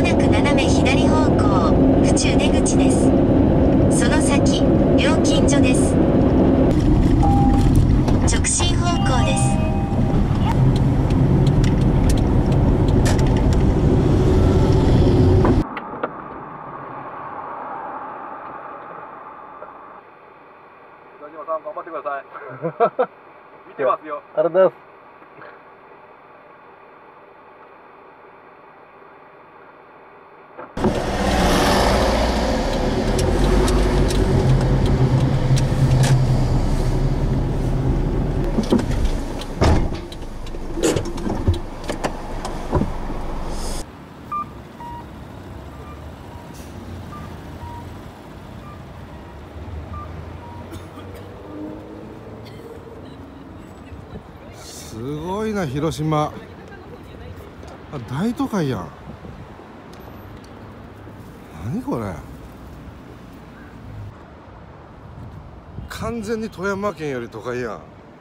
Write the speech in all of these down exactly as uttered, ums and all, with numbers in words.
なく斜め左方向、府中出口です。その先、料金所です。直進方向です。 田島さん頑張ってください。見てますよ。 ありがとうございます。 すごいな広島。あ、大都会やん。何これ。完全に富山県より都会やん。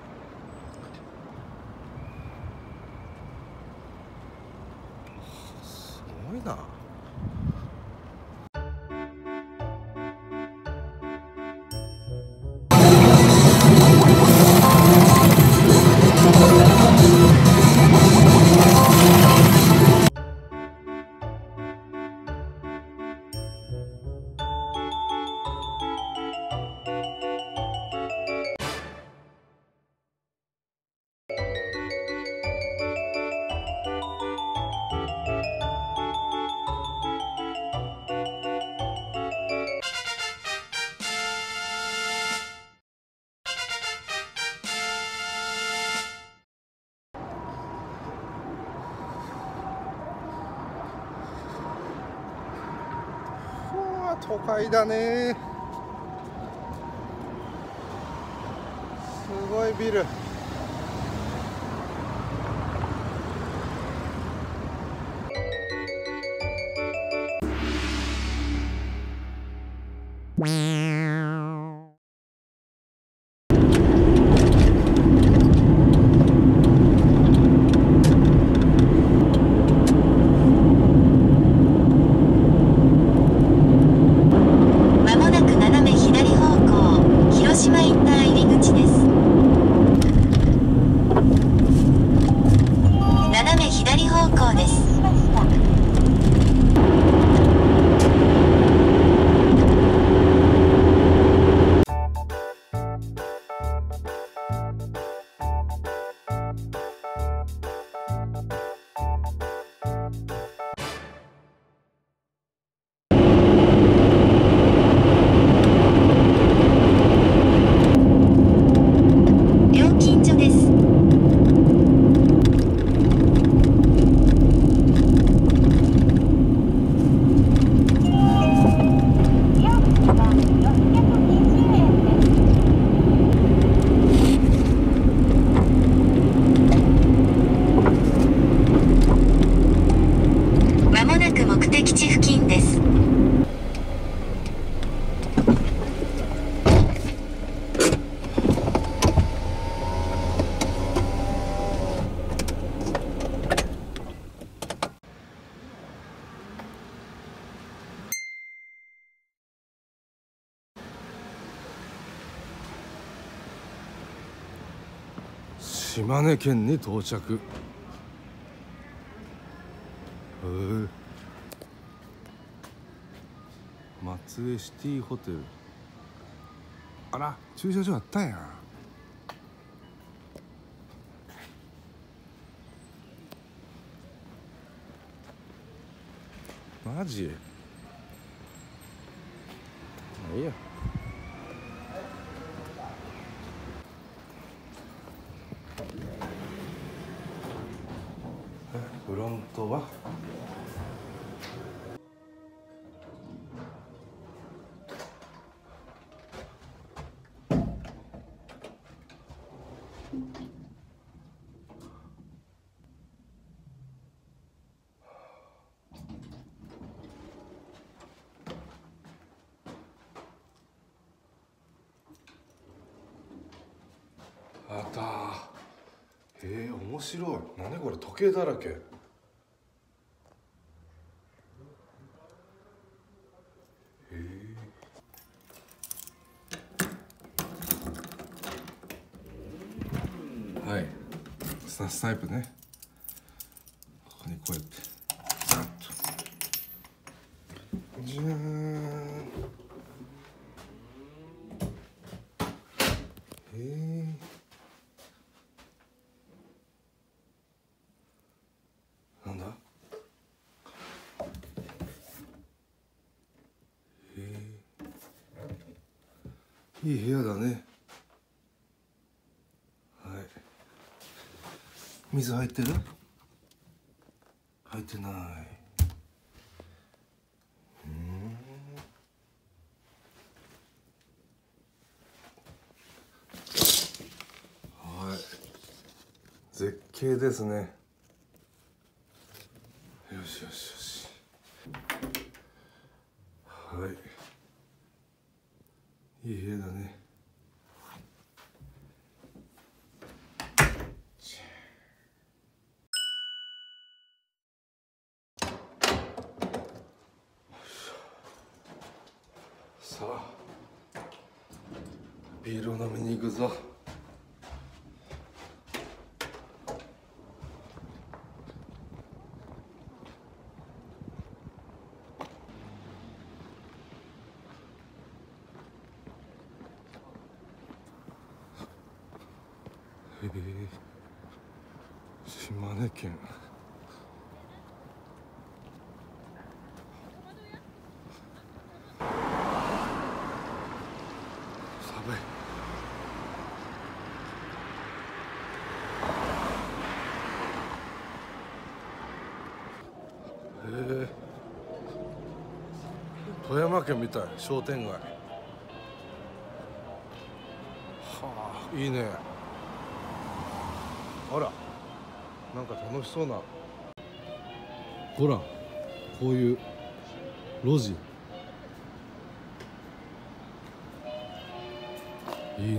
すごいな。都会だね。すごいビル。島根県に到着。へえ。松江シティホテル。あら、駐車場あったんや。マジ？いいや。フロントはあったー。えー、面白い。何これ、時計だらけ。 タイプね。ここにこうやってザッとじゃーん。へえ。なんだ。へえ。いい部屋だね。はい。水入ってる？入ってない。うん。はい。絶景ですね。よしよしよし。はい。いい部屋だね。さあ、ビールを飲みに行くぞ。へえ、島根県。寒い。へえ、富山県みたい、商店街。はあ、いいね。あら、なんか楽しそうな。ほら、こういう路地。いいね。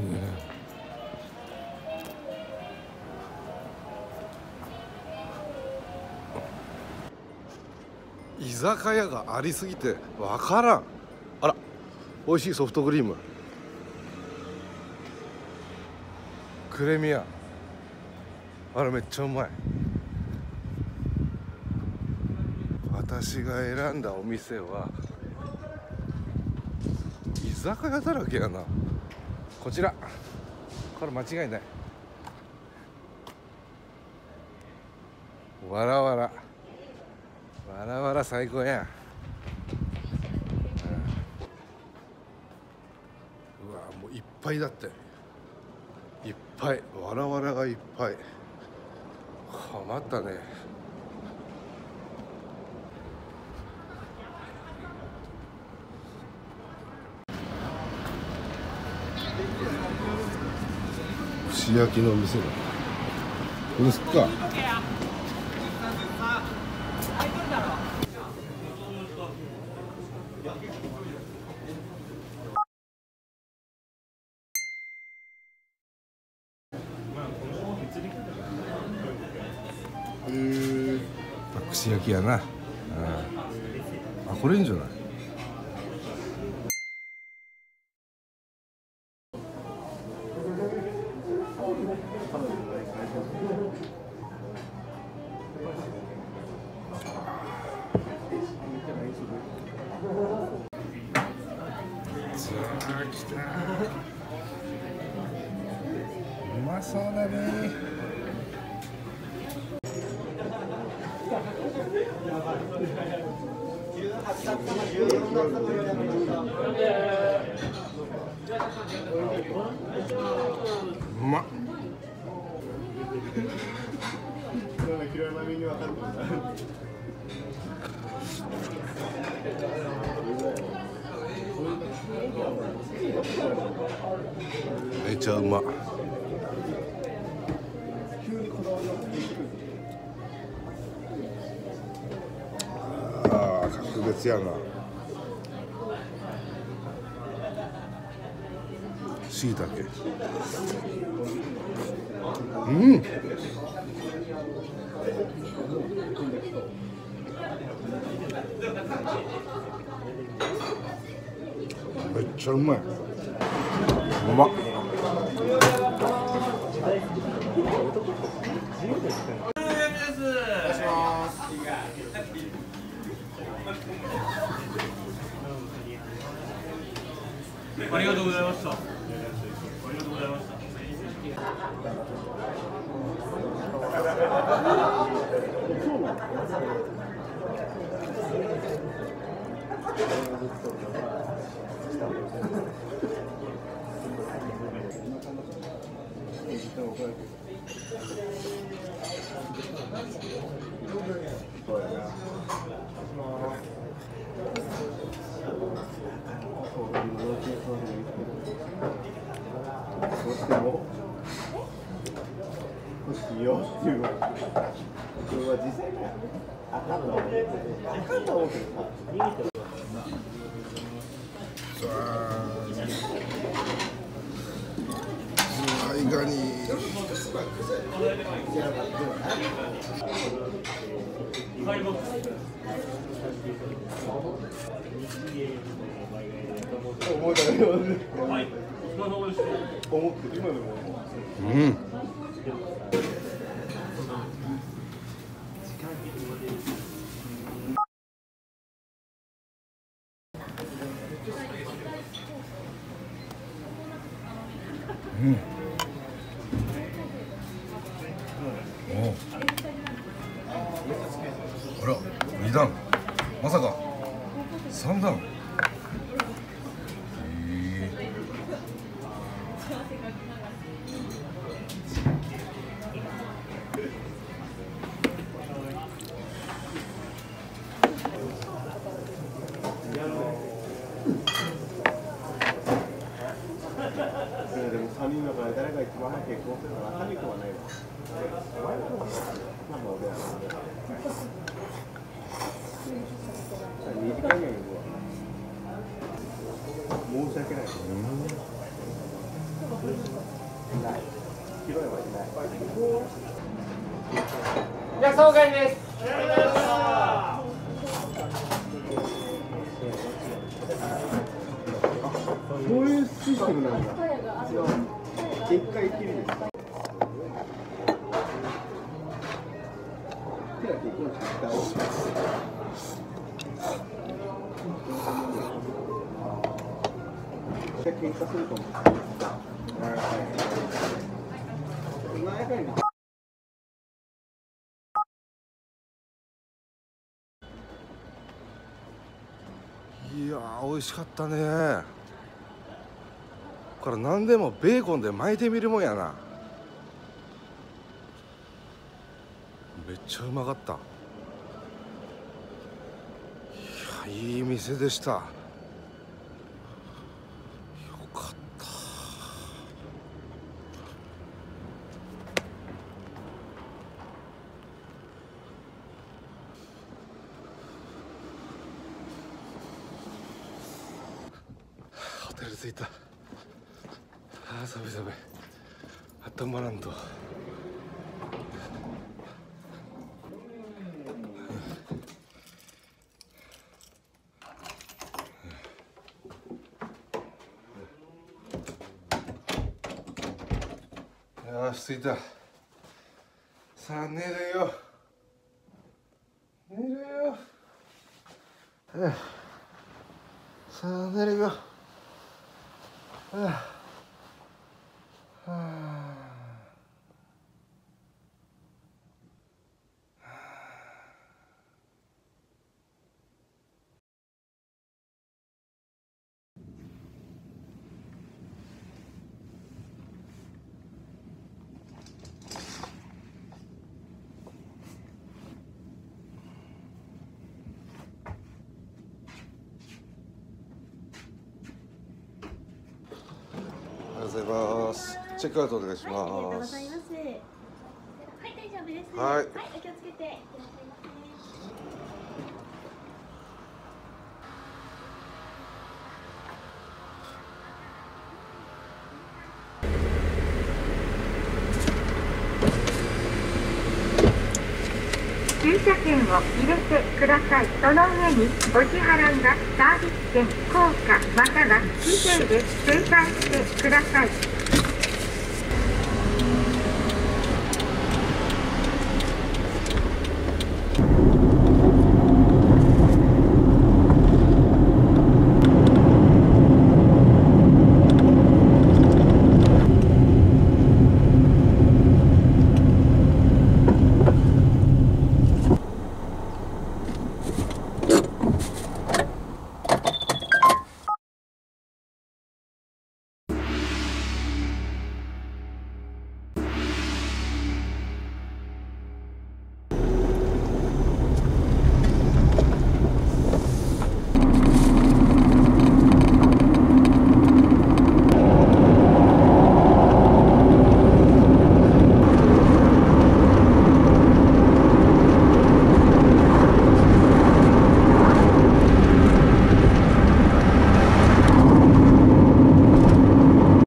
居酒屋がありすぎてわからん。あら、美味しいソフトクリーム。クレミア。あら、めっちゃうまい。私が選んだお店は居酒屋だらけやな。こちら、これ間違いない。わらわらわらわら最高やん。うわ、もういっぱいだって。いっぱい、わらわらがいっぱい。はまったね。串焼きの店だ。これすっか。串焼きやな。ああ、これいいんじゃない。さあ、来た。うまそうだね。うまっ。めっちゃうまっ。ああ、格別やな。しいたけ。うん。めっちゃうまい。うまっ。 です。お願いします。ありがとうございました。ありがとうございました。 どうしても欲しいよっていうのこれは実際にあかんと思うあかんと思うけどさはいガニ思い出がはい、お疲れ様です。 思ってる今でもうんうんおうあら二段まさか三段でもさんにんの中で誰が一番早く結婚するのか分かんないとはないわ。お前の方がまあ俺はにじかんぐらいいるわ。申し訳ない。ない。広いはいない。 約束会です。 そういうシステムなんだ。一回きりです。手だけ一個しか使う。喧嘩すると思う。 いやー美味しかったね。これ何でもベーコンで巻いてみるもんやな。めっちゃうまかった。いやいい店でした。よかった。ホテル着いた。ああ寒い寒い。あったまらんと。よし着いた。さあ寝るよ。寝るよ。さあ寝るよ。はあはあおはようございます。チェックアウトお願いします。 はい、ありがとうございます。はい、大丈夫です。 はい。 はい、お気をつけていってらっしゃいませ。駐車券を入れてください。その上にお支払いがサービス券、硬貨または紙幣で精算してください。